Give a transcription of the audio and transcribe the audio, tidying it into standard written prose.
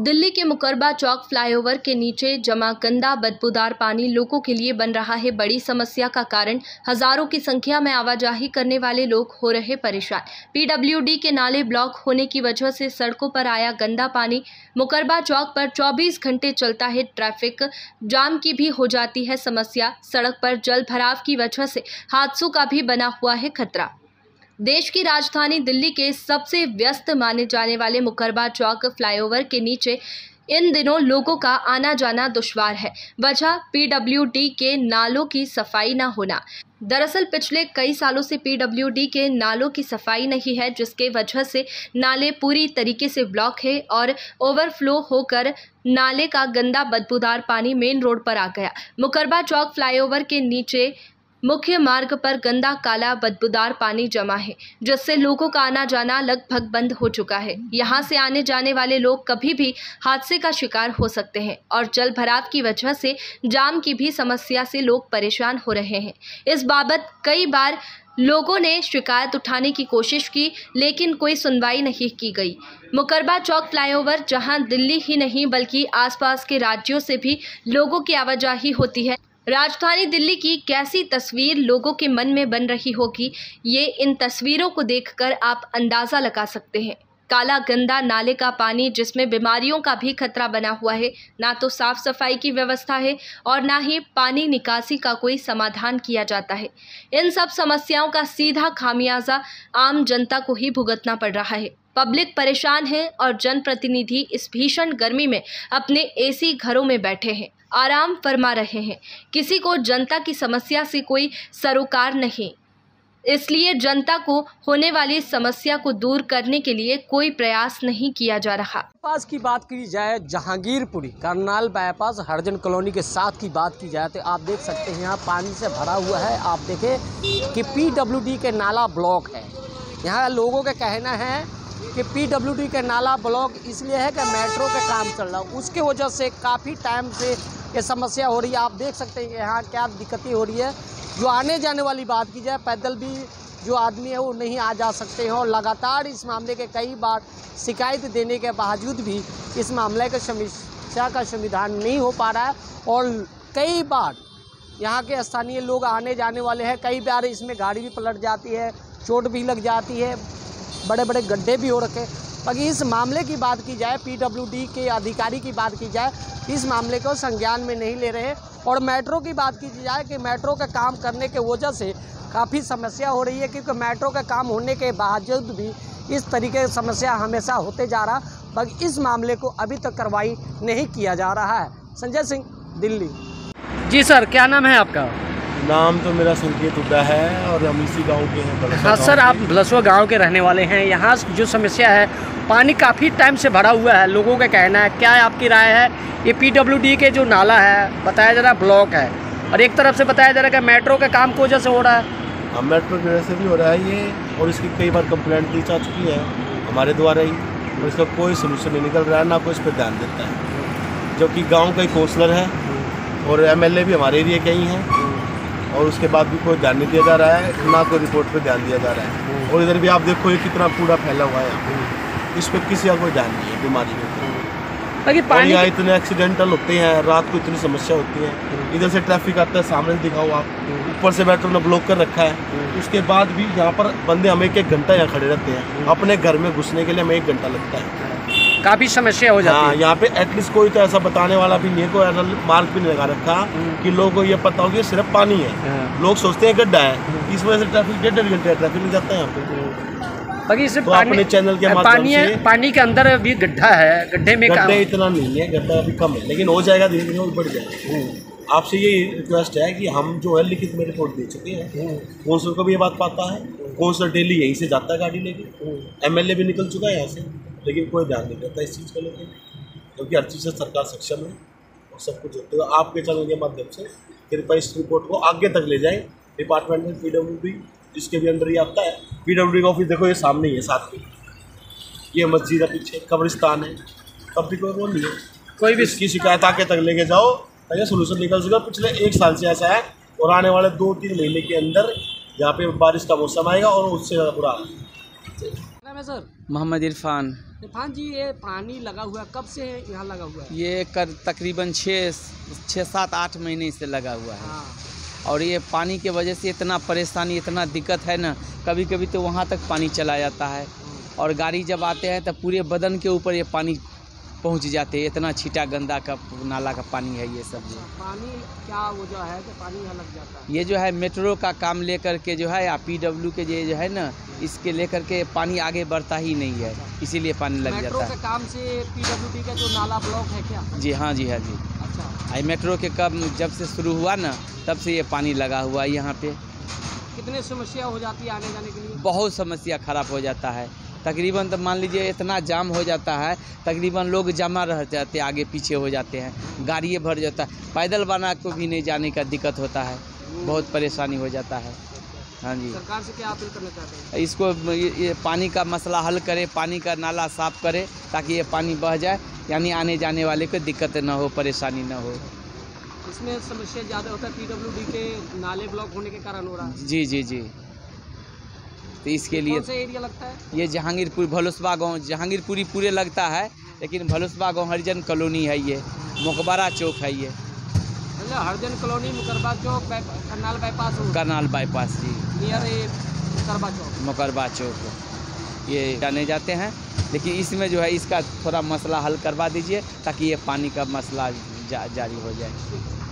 दिल्ली के मुकरबा चौक फ्लाईओवर के नीचे जमा गंदा बदबूदार पानी लोगों के लिए बन रहा है बड़ी समस्या का कारण। हजारों की संख्या में आवाजाही करने वाले लोग हो रहे परेशान। पीडब्ल्यूडी के नाले ब्लॉक होने की वजह से सड़कों पर आया गंदा पानी। मुकरबा चौक पर 24 घंटे चलता है ट्रैफिक जाम की भी हो जाती है समस्या। सड़क पर जल भराव की वजह से हादसों का भी बना हुआ है खतरा। देश की राजधानी दिल्ली के सबसे व्यस्त माने जाने वाले मुकरबा चौक फ्लाईओवर के नीचे इन दिनों लोगों का आना जाना दुश्वार है। वजह पीडब्ल्यूडी के नालों की सफाई न होना। दरअसल पिछले कई सालों से पीडब्ल्यूडी के नालों की सफाई नहीं है, जिसके वजह से नाले पूरी तरीके से ब्लॉक है और ओवरफ्लो होकर नाले का गंदा बदबूदार पानी मेन रोड पर आ गया। मुकरबा चौक फ्लाईओवर के नीचे मुख्य मार्ग पर गंदा काला बदबूदार पानी जमा है, जिससे लोगों का आना जाना लगभग बंद हो चुका है। यहाँ से आने जाने वाले लोग कभी भी हादसे का शिकार हो सकते हैं और जल भराव की वजह से जाम की भी समस्या से लोग परेशान हो रहे हैं। इस बाबत कई बार लोगों ने शिकायत उठाने की कोशिश की, लेकिन कोई सुनवाई नहीं की गई। मुकरबा चौक फ्लाईओवर जहां दिल्ली ही नहीं बल्कि आसपास के राज्यों से भी लोगों की आवाजाही होती है। राजधानी दिल्ली की कैसी तस्वीर लोगों के मन में बन रही होगी, ये इन तस्वीरों को देखकर आप अंदाज़ा लगा सकते हैं। काला गंदा नाले का पानी जिसमें बीमारियों का भी खतरा बना हुआ है। ना तो साफ सफाई की व्यवस्था है और ना ही पानी निकासी का कोई समाधान किया जाता है। इन सब समस्याओं का सीधा खामियाजा आम जनता को ही भुगतना पड़ रहा है। पब्लिक परेशान है और जनप्रतिनिधि इस भीषण गर्मी में अपने एसी घरों में बैठे हैं, आराम फरमा रहे हैं। किसी को जनता की समस्या से कोई सरोकार नहीं, इसलिए जनता को होने वाली समस्या को दूर करने के लिए कोई प्रयास नहीं किया जा रहा। बाईपास की बात की जाए, जहांगीरपुरी करनाल बाईपास हरिजन कॉलोनी के साथ की बात की जाए तो आप देख सकते हैं यहाँ पानी से भरा हुआ है। आप देखें कि पीडब्ल्यूडी के नाला ब्लॉक है। यहाँ लोगों का कहना है कि पीडब्ल्यूडी के नाला ब्लॉक इसलिए है कि मेट्रो का काम चल रहा है, उसके वजह से काफ़ी टाइम से ये समस्या हो रही है। आप देख सकते हैं कि यहाँ क्या दिक्कतें हो रही है। जो आने जाने वाली बात की जाए, पैदल भी जो आदमी है वो नहीं आ जा सकते हैं और लगातार इस मामले के कई बार शिकायत देने के बावजूद भी इस मामले के समस्या का समाधान नहीं हो पा रहा है। और कई बार यहाँ के स्थानीय लोग आने जाने वाले हैं, कई बार इसमें गाड़ी भी पलट जाती है, चोट भी लग जाती है, बड़े बड़े गड्ढे भी हो रखे। बाकी इस मामले की बात की जाए, पीडब्ल्यूडी के अधिकारी की बात की जाए, इस मामले को संज्ञान में नहीं ले रहे। और मेट्रो की बात की जाए कि मेट्रो का काम करने के वजह से काफ़ी समस्या हो रही है, क्योंकि मेट्रो का काम होने के बावजूद भी इस तरीके की समस्या हमेशा होते जा रहा। बाकी इस मामले को अभी तक कार्रवाई नहीं किया जा रहा है। संजय सिंह, दिल्ली। जी सर, क्या नाम है आपका? नाम तो मेरा संकेत हुड्डा है और हम इसी गाँव के हैं। हाँ सर, आप भलसवा गांव के रहने वाले हैं। यहाँ जो समस्या है, पानी काफ़ी टाइम से भरा हुआ है, लोगों का कहना है। क्या आपकी राय है? ये पीडब्ल्यूडी के जो नाला है बताया जा रहा है ब्लॉक है, और एक तरफ से बताया जा रहा है कि मेट्रो का काम की वजह से हो रहा है। हाँ, मेट्रो की वजह से भी हो रहा है ये, और इसकी कई बार कंप्लेंट दी जा चुकी है हमारे द्वारा ही, और इसका कोई सोल्यूशन नहीं निकल रहा है, ना कोई इस पर ध्यान देता है। जबकि गाँव का ही काउंसलर है और MLA भी हमारे एरिया के ही हैं, और उसके बाद भी कोई ध्यान नहीं दिया जा रहा है, ना कोई रिपोर्ट पे ध्यान दिया जा रहा है। और इधर भी आप देखो ये कितना कूड़ा फैला हुआ है, इस पर किसी का कोई ध्यान नहीं है। बीमारी में पानी यहाँ इतने एक्सीडेंटल होते हैं, रात को इतनी समस्या होती है। इधर से ट्रैफिक आता है, सामने दिखाओ आप, ऊपर से मेट्रो ने ब्लॉक कर रखा है। उसके बाद भी यहाँ पर बंदे हमें 1 घंटा यहाँ खड़े रहते हैं, अपने घर में घुसने के लिए हमें 1 घंटा लगता है। काफ़ी समस्या हो जाती है। यहाँ पे एटलीस्ट कोई तो ऐसा बताने वाला भी नहीं है, कोई ऐसा मार्क भी नहीं लगा रखा कि लोगों को ये पता हो कि सिर्फ पानी है। लोग सोचते हैं गड्ढा है, इस वजह से ट्रैफिक 1.5 घंटे ट्रैफिक लग जाता है यहाँ पे। बाकी सिर्फ तो अपने चैनल के माध्यम से पानी के अंदर भी गड्ढा है, गड्ढे में गड्ढे इतना नहीं है, गड्ढा अभी कम है, लेकिन हो जाएगा, धीरे धीरे बढ़ जाएगा। आपसे ये रिक्वेस्ट है कि हम जो है लिखित में रिपोर्ट दे चुके हैं, काउंसलर को भी ये बात पता है, काउंसलर डेली यहीं से जाता है गाड़ी लेके, MLA भी निकल चुका है यहाँ से, लेकिन कोई ध्यान नहीं देता इस चीज़ को लेकर, क्योंकि हर चीज़ से सरकार सक्षम है और सब कुछ होते हुए आपके चैनल के माध्यम से कृपया इस रिपोर्ट को आगे तक ले जाएं। डिपार्टमेंट में पीडब्ल्यूडी जिसके भी अंदर ही आता है, पीडब्ल्यूडी का ऑफिस देखो ये सामने ही है, साथ में ये मस्जिद है, पीछे कब्रिस्तान है, तब भी कोई वो नहीं है। कोई भी इसकी शिकायत आगे तक लेके जाओ ताकि सोल्यूशन निकल सके। पिछले 1 साल से ऐसा है और आने वाले 2-3 महीने के अंदर यहाँ पे बारिश का मौसम आएगा और उससे ज़्यादा बुरा हाल है। नाम है सर? मोहम्मद इरफान। इरफान जी, ये पानी लगा हुआ है, कब से यहाँ लगा हुआ है? ये तकरीबन 6-7-8 महीने से लगा हुआ है। हाँ। और ये पानी के वजह से इतना परेशानी, इतना दिक्कत है ना, कभी कभी तो वहाँ तक पानी चला जाता है और गाड़ी जब आते हैं तो पूरे बदन के ऊपर ये पानी पहुँच जाते हैं। इतना छीटा गंदा का नाला का पानी है ये सब। जो पानी क्या वो जो है कि पानी यहाँ लग जाता है? ये जो है मेट्रो का काम लेकर के जो है, या PW के जो है ना, इसके लेकर के पानी आगे बढ़ता ही नहीं है, इसीलिए पानी लग मेट्रो जाता के काम से PWD का जो नाला ब्लॉक है क्या? है। जी हाँ, जी हाँ जी। अच्छा, मेट्रो के कब जब से शुरू हुआ ना, तब से ये पानी लगा हुआ है यहाँ पे। कितने समस्या हो जाती है आने जाने के लिए? बहुत समस्या खराब हो जाता है। तकरीबन तो मान लीजिए इतना जाम हो जाता है, तकरीबन लोग जमा रह जाते, आगे पीछे हो जाते हैं, गाड़ियाँ भर जाता है, पैदल बना को भी नहीं जाने का दिक्कत होता है, बहुत परेशानी हो जाता है। हाँ जी। सरकार से क्या अपील करना चाहते हैं? इसको ये पानी का मसला हल करे, पानी का नाला साफ़ करे, ताकि ये पानी बह जाए, यानी आने जाने वाले को दिक्कत ना हो, परेशानी ना हो। इसमें समस्या ज़्यादा होता है PWD के नाले ब्लॉक होने के कारण हो रहा है। जी जी जी। तो इसके लिए कौन सा एरिया लगता है? ये जहांगीरपुर भलुसबा गांव, जहांगीरपुरी पूरे लगता है, लेकिन भलुसबा गांव हरिजन कॉलोनी है, ये मुकबरा चौक है, ये मतलब हरिजन कॉलोनी, मुकरबा चौक, Karnal bypass road, Karnal bypass जी, नियर मुकरबा चौक। मुकरबा चौक ये जाने जाते हैं। लेकिन इसमें जो है इसका थोड़ा मसला हल करवा दीजिए, ताकि ये पानी का मसला जारी हो जाए।